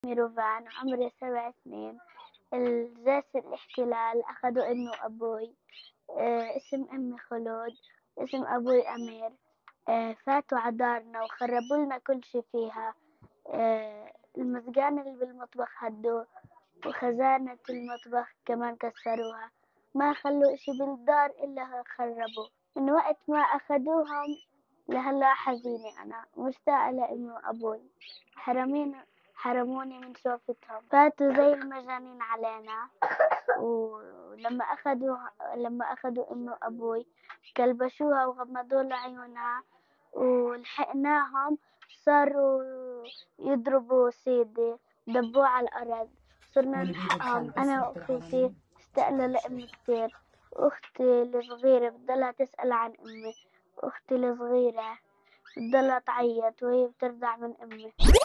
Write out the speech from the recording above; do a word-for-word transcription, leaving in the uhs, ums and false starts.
ميروفان، عمري سبع سنين. الجيش الاحتلال أخذوا ابني وأبوي. آه، اسم أمي خلود، اسم أبوي أمير. آه، فاتوا عدارنا وخربوا لنا كل شي فيها. آه، المزقان اللي بالمطبخ هدوه، وخزانة المطبخ كمان كسروها. ما خلوا إشي بالدار إلا خربوا. من وقت ما أخذوهم لهلا حزينة، أنا مشتاقة لأمي وأبوي. حرمين حرموني من شوفتهم، فاتوا زي المجانين علينا. ولما أخذوا لما أخذوا أمي وأبوي كلبشوها وغمضوا لها عيونها، ولحقناهم صاروا يضربوا سيدي، دبوه على الأرض. صرنا نلحقهم أنا وأخوتي. اشتقنا لأمي كتير. أختي الصغيرة بتضلها تسأل عن أمي. أختي الصغيرة بتضلها تعيط وهي بترضع من أمي.